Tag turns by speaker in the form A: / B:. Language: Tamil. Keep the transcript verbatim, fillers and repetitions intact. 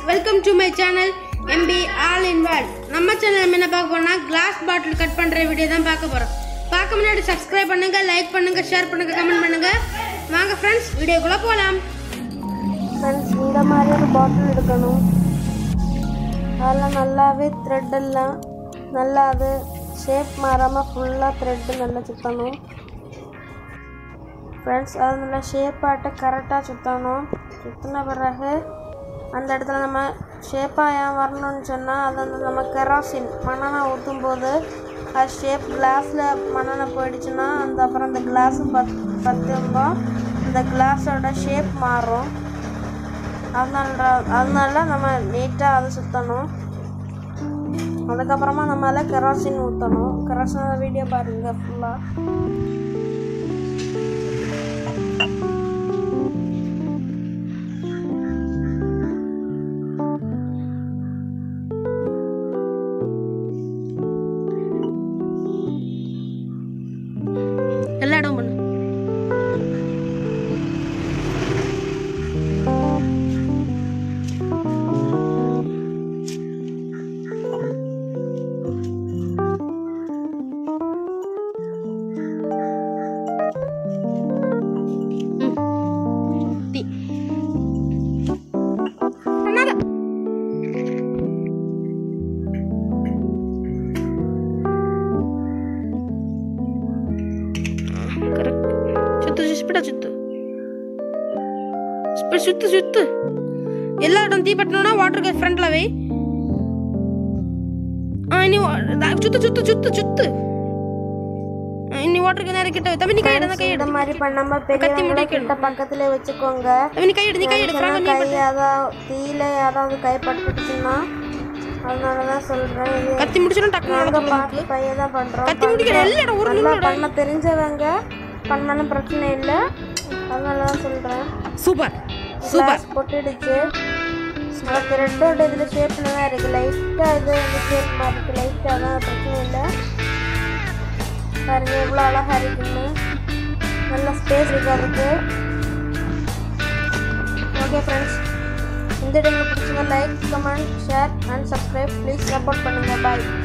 A: welcome to my channel M B All in World. நம்ம சேனல்ல என்ன பார்க்க போறோம்னா கிளாஸ் பாட்டில் கட் பண்ற வீடியோ தான் பார்க்க போறோம். பார்க்க முன்னாடி subscribe பண்ணுங்க, லைக் பண்ணுங்க, ஷேர் பண்ணுங்க, கமெண்ட் பண்ணுங்க. வாங்க फ्रेंड्स வீடியோக்குள்ள போலாம்.
B: फ्रेंड्स இந்த மாதிரி ஒரு பாட்டில் எடுக்கணும். அதெல்லாம் நல்லாவே த்ரெட் எல்லாம் நல்லா அது ஷேப் மாறாம ஃபுல்லா த்ரெட் நல்லா சுத்தணும். फ्रेंड्स அது நல்லா ஷேப் ஆட்ட கரெக்ட்டா சுத்தணும். சுத்தின பிறகு அந்த இடத்துல நம்ம ஷேப்பாக ஏன் வரணும்னு சொன்னால் அது வந்து நம்ம கெரோசின் மண்ணெண்ணெய் ஊற்றும் போது அது ஷேப் கிளாஸில் மண்ணெண்ணெய் போயிடுச்சுன்னா அந்த அப்புறம் அந்த கிளாஸு பத் பத்தும்போ அந்த கிளாஸோட ஷேப் மாறும். அதனால அதனால நம்ம நீட்டாக அதை சுற்றணும். அதுக்கப்புறமா நம்ம அதில் கெரோசின் ஊற்றணும். கெரோசின் வீடியோ பாருங்கள் ஃபுல்லாக.
A: எல்லா இடம் பண்ணு. சுத்து சுத்து சுத்து எல்லா இடம் தீ பட்டணும்னா வாட்டர் ஃப்ரண்ட்ல வை. இனி சுத்து சுத்து சுத்து சுத்து இனி வாட்டருக்கு நேரா கிட்ட தம்பி நீ கை எடு கை எடு. இந்த
B: மாதிரி பண்ணாம பெரியவங்க கிட்ட பக்கத்துல வெச்சுக்கோங்க.
A: தம்பி நீ கை எடு நீ கை எடு ஃப்ரண்ட் நீ
B: கை அத தீல யாராவது கை பட்டுச்சுனா அதனால தான் சொல்றேன்.
A: கத்தி முடிச்சணும் டக்குனு
B: பாத்து பைய தான் பண்றோம்.
A: கத்தி முடிக்கிற எல்லா இடம் ஒரு நிமிஷம்
B: பண்ண தெரிஞ்சவங்க பண்ணாலும் பிரச்சனை இல்ல. அதனால தான் சொல்றேன்.
A: சூப்பர் சூப்பர்
B: போட்டுடுச்சு. அந்த ரெட்டோட இதுல ஷேப்ல தான் இருக்கு. லைட்டா இது இந்த ஷேப் மாதிரி இருக்கு. லைட்டா தான் பிரச்சனை இல்ல. பாருங்க எவ்வளவு அழகா இருக்குன்னு. நல்ல ஸ்பேஸ் இருக்கு அதுக்கு. ஓகே ஃப்ரெண்ட்ஸ், இந்த வீடியோ பிடிச்சிருந்தா like, comment, share and subscribe. Please support பண்ணுங்க. பாய்.